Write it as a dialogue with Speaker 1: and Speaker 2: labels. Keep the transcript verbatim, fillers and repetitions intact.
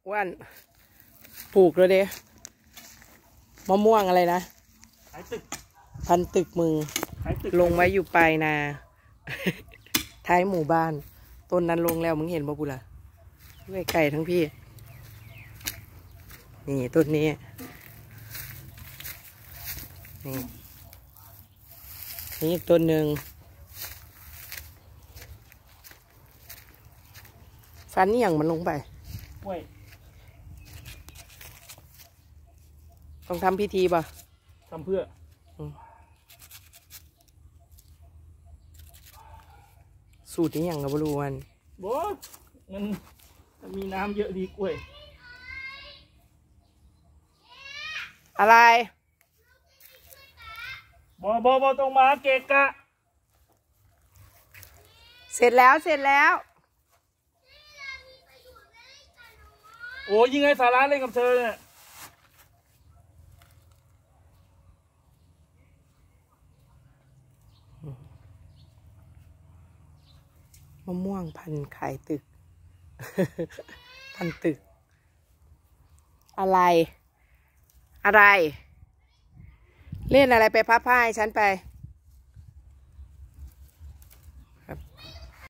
Speaker 1: ว่านปลูกเลยเด้มะม่วงอะไรนะขายตึกพันตึกมึงลงไว้อยู่ปลายนาท้ายหมู่บ้านต้นนั้นลงแล้วมึงเห็นบ่บุล่ะด้วยไก่ทั้งพี่นี่ต้นนี้นี่นี่อีกต้นหนึ่งฟันนี่อย่างมันลงไปต้องทำพิธีป่ะทำเพื่อสูตรนี้อย่างกับบรูวันบอสมันมีน้ำเยอะดีกล้วยอะไรบอบอบอต้องมาเกะกะเสร็จแล้วเสร็จแล้วโอ้ยิงไงสาระเล่นกับเธอเนี่ยมะม่วงพันขายตึก พันตึกอะไรอะไรเล่นอะไรไปพับผ้าให้ฉันไป